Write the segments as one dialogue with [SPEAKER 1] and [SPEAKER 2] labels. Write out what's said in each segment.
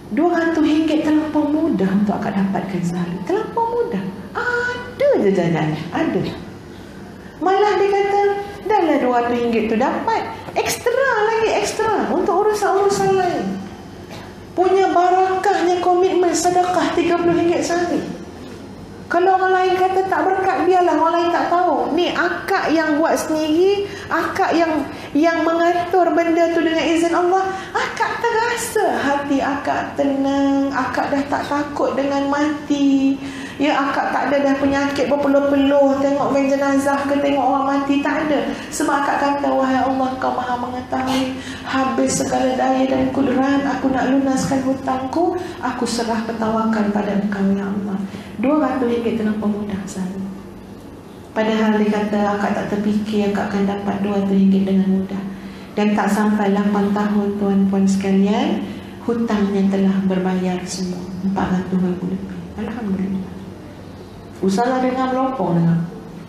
[SPEAKER 1] RM200 terlampau mudah untuk akak dapatkan sehari. Terlampau mudah. Ada je jalan. Ada. Malah dia kata, dahlah RM200 tu dapat. Ekstra lagi ekstra untuk urusan-urusan lain. Punya barakahnya komitmen sedekah RM30 sehari. Kalau orang lain kata tak berkat, biarlah orang lain tak tahu. Ni akak yang buat sendiri, akak yang mengatur benda tu dengan izin Allah. Akak terasa hati akak tenang, akak dah tak takut dengan mati. Ya, akak tak ada dah penyakit berpeluh-peluh tengok main jenazah ke tengok orang mati, tak ada. Sebab akak kata, wahai Allah, Kau Maha mengetahui, habis segala daya dan kudrat, aku nak lunaskan hutangku, aku serah bertawakal pada Engkau ya Allah. RM200 terlampau mudah sehari. Padahal dia kata akak tak terfikir akak akan dapat RM200 dengan mudah. Dan tak sampai 8 tahun tuan-puan sekalian, hutangnya telah berbayar semua, RM400,000 lebih. Alhamdulillah. Ustazah dengar melopong dengar.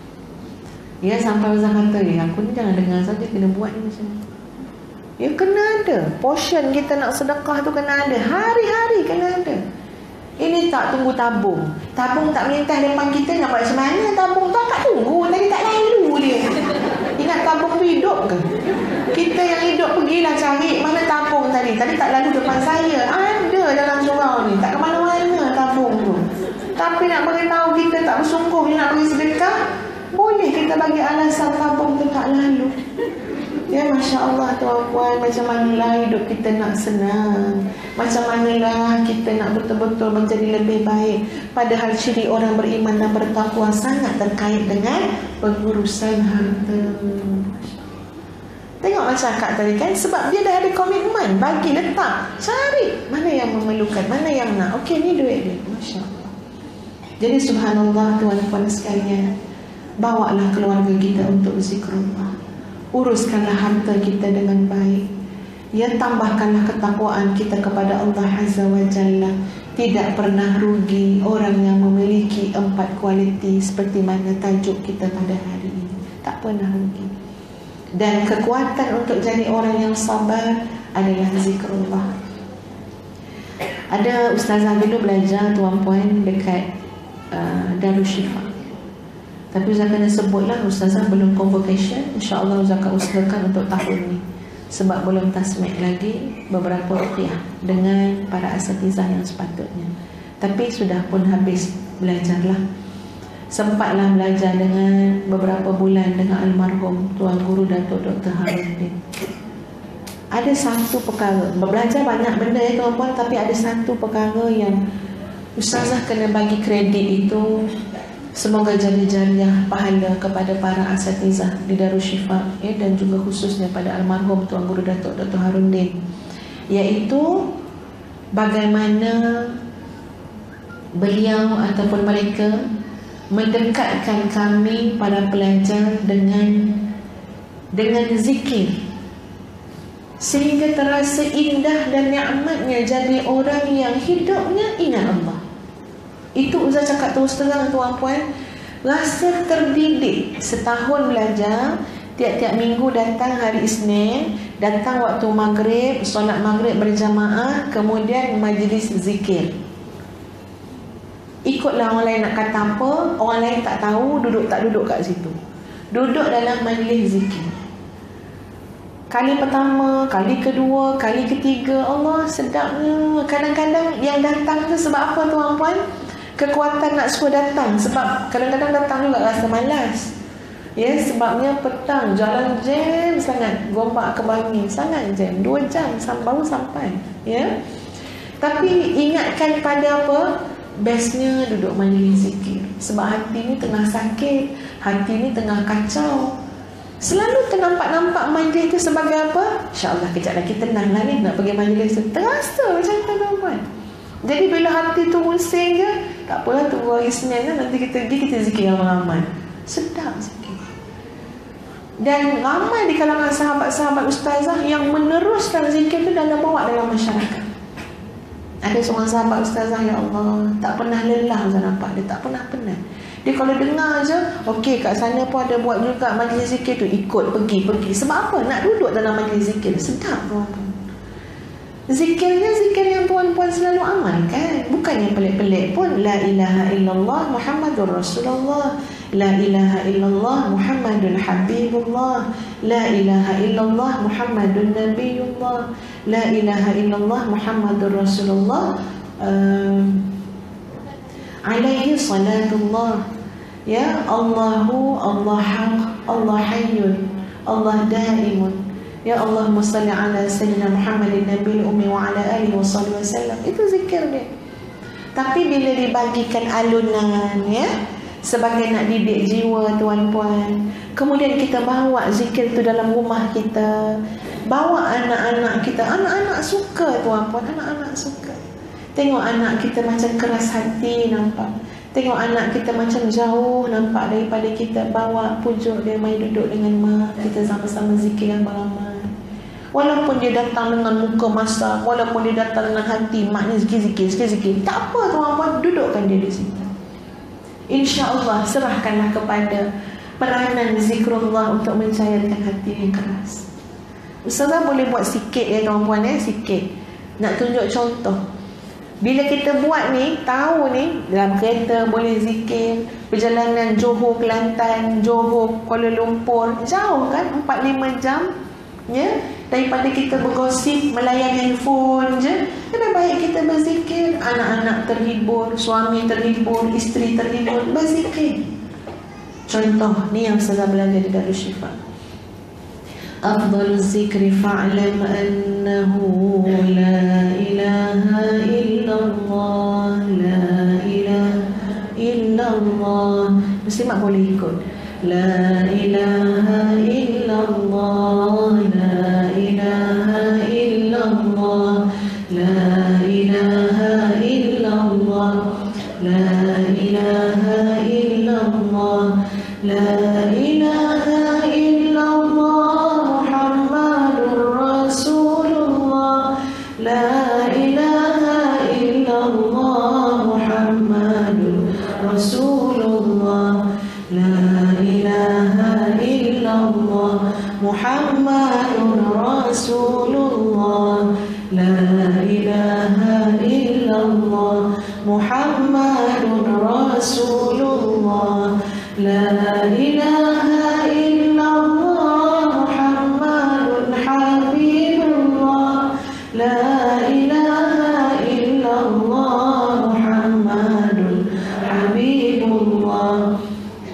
[SPEAKER 1] Ya, sampai Ustazah kata, aku ni jangan dengar saja, kena buat ni macam ni. Ya, kena ada. Portion kita nak sedekah tu kena ada. Hari-hari kena ada. Ini tak tunggu tabung. Tabung tak melintas depan kita, nak buat macam mana tabung tu? Tak tunggu, tadi tak lalu dia. Ingat tabung tu hidup ke? Kita yang hidup pergilah cari mana tabung tadi. Tadi tak lalu depan saya. Ada dalam surau ni. Tak ke mana-mana tabung tu. Tapi nak beritahu kita tak bersungguh nak bagi sedekah, boleh kita bagi alasan tabung tu tak lalu. Ya, Masya Allah tuan-puan, macam manalah hidup kita nak senang, macam manalah kita nak betul-betul menjadi lebih baik. Padahal ciri orang beriman dan bertakwa sangat terkait dengan pengurusan harta. Tengok macam akak tadi kan, sebab dia dah ada komitmen, bagi letak, cari mana yang memerlukan, mana yang nak. Okey, ni duit dia. Masya Allah. Jadi subhanallah tuan-puan sekalian, bawalah keluarga kita untuk zikrullah. Uruskanlah harta kita dengan baik. Ya, tambahkanlah ketakwaan kita kepada Allah Azza wa Jalla. Tidak pernah rugi orang yang memiliki 4 kualiti seperti mana tajuk kita pada hari ini. Tak pernah rugi. Dan kekuatan untuk jadi orang yang sabar adalah zikrullah. Ada ustazah dulu belajar tuan-puan dekat Darushifa. Tapi Ustazah kena sebutlah, ustazah belum convocation. InsyaAllah Ustazah usahakan untuk tahun ni, sebab belum tasmik lagi beberapa ruqyah dengan para asatizah yang sepatutnya. Tapi sudah pun habis belajarlah. Sempatlah belajar dengan beberapa bulan dengan almarhum Tuan Guru Datuk Dr. Haruddin. Ada satu perkara, belajar banyak benda ya tuan-puan, tapi ada satu perkara yang ustazah kena bagi kredit itu. Semoga jadi jariah pahala kepada para asatizah di Darushifa ya, dan juga khususnya pada almarhum Tuan Guru Datuk Dr. Haruddin, iaitu bagaimana beliau ataupun mereka mendekatkan kami para pelajar dengan zikir, sehingga terasa indah dan nikmatnya jadi orang yang hidupnya ingat Allah. Itu Ustaz cakap terus terang tuan-puan, rasa terdidik. Setahun belajar, tiap-tiap minggu datang hari Isnin, datang waktu maghrib, solat maghrib berjamaah, kemudian majlis zikir. Ikutlah orang lain nak kata apa, orang lain tak tahu, duduk tak duduk kat situ. Duduk dalam majlis zikir. Kali pertama, kali kedua, kali ketiga, Allah sedapnya. Kadang-kadang yang datang tu sebab apa tuan-puan? Kekuatan nak suruh datang. Sebab kadang-kadang datang juga rasa malas. Ya, sebabnya petang, jalan jam sangat, Gombak ke Bangi sangat jam, 2 jam baru sampai. Ya. Tapi ingatkan pada apa? Bestnya duduk majlis zikir. Sebab hati ni tengah sakit, hati ni tengah kacau. Selalu ternampak-nampak majlis tu sebagai apa? InsyaAllah kejap lagi tenang lah ni, nak pergi majlis tu. Terasa macam tu tuan-puan. Jadi bila hati tu pusing je, tak apalah, tunggu hari Senin kan, nanti kita pergi, kita zikir ramai-ramai. Sedap zikir. Dan ramai di kalangan sahabat-sahabat ustazah yang meneruskan zikir tu dan bawa dalam masyarakat. Ada seorang sahabat ustazah, ya Allah, tak pernah lelah saya nampak dia, tak pernah penat. Dia kalau dengar je, okey kat sana pun ada buat juga majlis zikir tu, ikut pergi. Sebab apa? Nak duduk dalam majlis zikir. Sedap tuan-tuan. Zikirnya zikir yang tuan-puan selalu amalkan, bukan yang pelik-pelik pun. La ilaha illallah Muhammadur Rasulullah, la ilaha illallah Muhammadun Habibullah, la ilaha illallah Muhammadun Nabiyullah, la ilaha illallah Muhammadur Rasulullah, alaihi salatullah. Ya Allahu, Allah haq, Allah hayyun, Allah daimun. Ya Allahumma salli ala sayyidina Muhammadin Nabil Ummi wa ala alihi wa sallallahu wasallam. Itu zikir dia. Tapi bila dibagikan alunan, ya, sebagai nak didik jiwa tuan-puan, kemudian kita bawa zikir itu dalam rumah kita, bawa anak-anak kita. Anak-anak suka tuan-puan, anak-anak suka. Tengok anak kita macam keras hati, nampak. Tengok anak kita macam jauh, nampak, daripada kita bawa pujuk dia mai duduk dengan mak, kita sama-sama zikir yang beramai. Walaupun dia datang dengan muka masak, walaupun dia datang dengan hati, mak ni zikir, tak apa tuan-puan, dudukkan dia di situ. InsyaAllah serahkanlah kepada peranan zikrullah untuk mencairkan hati yang keras. Ustazah boleh buat sikit ya tuan-puan, sikit. Nak tunjuk contoh. Bila kita buat ni, tahu ni, dalam kereta boleh zikir, perjalanan Johor Kelantan, Johor Kuala Lumpur, jauh kan, 4-5 jam, ya, daripada kita bergosip, melayan handphone je. Lebih baik kita berzikir, anak-anak terhibur, suami terhibur, isteri terhibur, berzikir. Contoh ni yang saya belajar di Darul Syifa. Afdalul zikri fa'lam annahu la ilaha illallah, la ilaha illallah. Muslimat boleh ikut. La ilaha illallah, la ilaha illallah, la ilaha illallah, la ilaha illallah, la ilaha illallah Muhammadur Rasulullah, la ilaha illallah Muhammadur Rasulullah, la ilaha illallah Muhammadur Rasulullah, la ilaha illallah Muhammadur Rasulullah, la ilaha illallah Muhammadun Habibullah, la ilaha illallah Muhammadun Habibullah,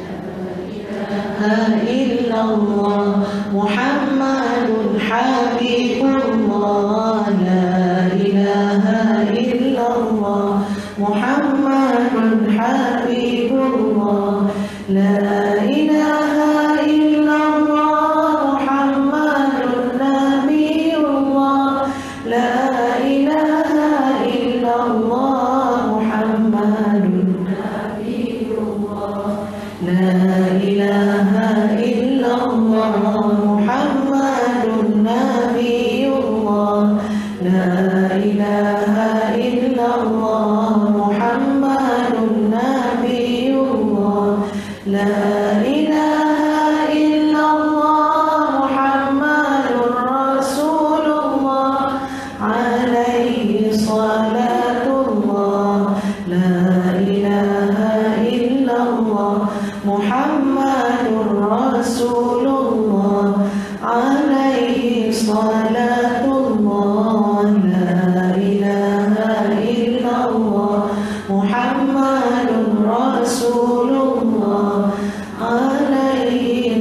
[SPEAKER 1] illallah Muhammadun Habibullah, la ilaha illallah Muhammadun Habibullah, la ilaha illallah Muhammadun Nabiyullah, la ilaha illallah Muhammadun Nabiyullah, la ilaha illallah Muhammadun Nabiyullah, la ilaha illallah Muhammadun Nabiyullah, la ilaha illallah Muhammadur Rasulullah, alaihi salatullah, la ilaha illallah Muhammadur Rasulullah, alaihi salatullah, la ilaha illallah Muhammadur Rasulullah, alaihi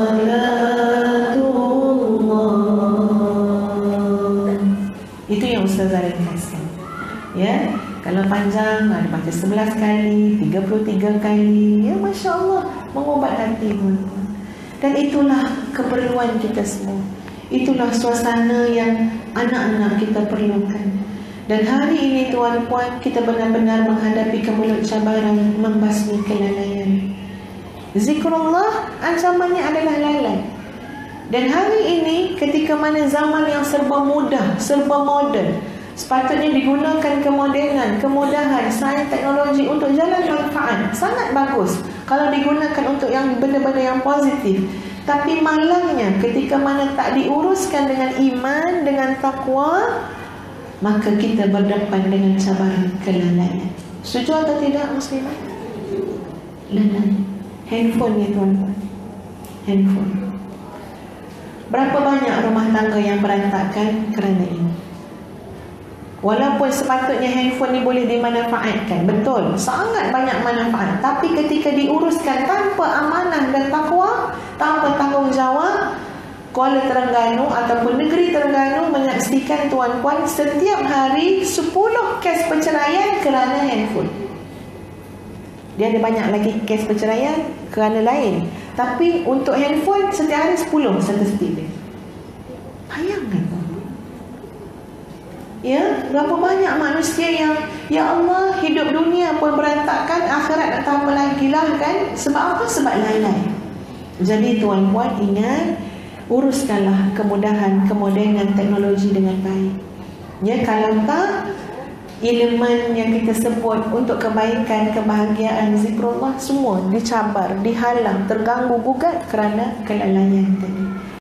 [SPEAKER 1] salatullah. Itu yang Ustazah ringkaskan, ya. Kalau panjang ada baca 11 kali, 33 kali, ya, Masya Allah, mengobat hati pun. Dan itulah keperluan kita semua. Itulah suasana yang anak-anak kita perlukan. Dan hari ini tuan-puan, kita benar-benar menghadapi kemulut cabaran membasmi kelalaian. Zikrullah ancamannya adalah lalai. Dan hari ini ketika mana zaman yang serba mudah, serba moden, sepatutnya digunakan kemodenan, kemudahan, sains teknologi untuk jalan manfaat. Sangat bagus kalau digunakan untuk yang benda-benda yang positif. Tapi malangnya ketika mana tak diuruskan dengan iman, dengan takwa, maka kita berdepan dengan cabaran kelalaian. Setuju atau tidak muslimah? Lalai. Handphone ni tuan-tuan, handphone. Berapa banyak rumah tangga yang berantakan kerana ini? Walaupun sepatutnya handphone ni boleh dimanfaatkan, betul, sangat banyak manfaat, tapi ketika diuruskan tanpa amanah dan takwa, tanpa tanggungjawab, Kuala Terengganu ataupun negeri Terengganu menyaksikan tuan-puan setiap hari 10 kes perceraian kerana handphone. Dia ada banyak lagi kes perceraian kerana lain, tapi untuk handphone setiap hari 10 statistik dia. Bayangkan, ya, berapa banyak manusia yang ya Allah, hidup dunia pun berantakan, akhirat nak tambah lagi lah kan. Sebab apa? Sebab lalai. Jadi tuan-puan ingat, uruskanlah kemudahan, kemodenan teknologi dengan baik. Ya, kalau tak, elemen yang kita sebut untuk kebaikan, kebahagiaan, zikrullah semua dicabar, dihalang, terganggu gugat kerana kelalaian tadi.